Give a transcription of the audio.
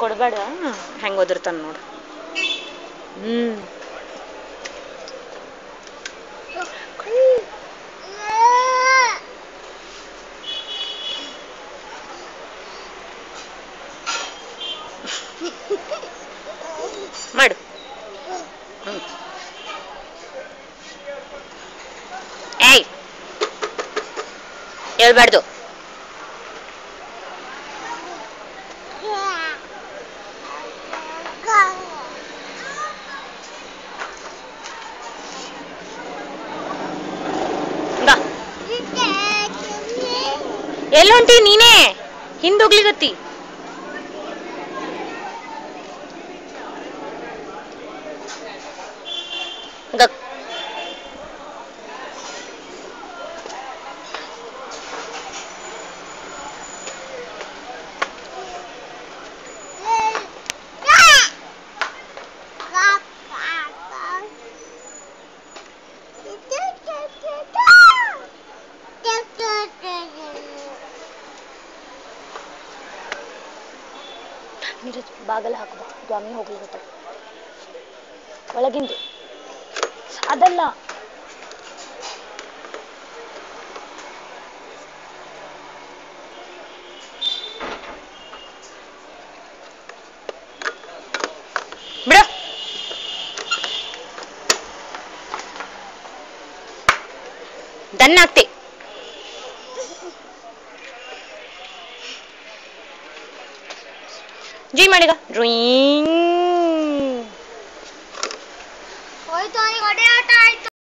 ಕೊಡಬೇಡ ಹೆಂಗೆ ಓದಿರ್ತಾನೆ ನೋಡು. ಮಾಡು. ಏಯ್ ಹೇಳ್ಬಾರ್ದು. ಎಲ್ಲಿ ಹೊಂಟಿ ನೀನೇ? ಹಿಂದೋಗ್ಲಿಗತ್ತಿ. ನೀರಜ್ ಬಾಗಲ ಹಾಕಬ, ದ್ವಾಮಿ ಹೋಗ್ಲಿಗತ್ತ ಒಳಗಿಂದು ಅದಲ್ಲ. ಬಿಡ. ದನ್ನ ಆಗ್ತಿ ಜಿ ಮಾಡಿಗ ಡ್ರಾಯಿಂಗ್.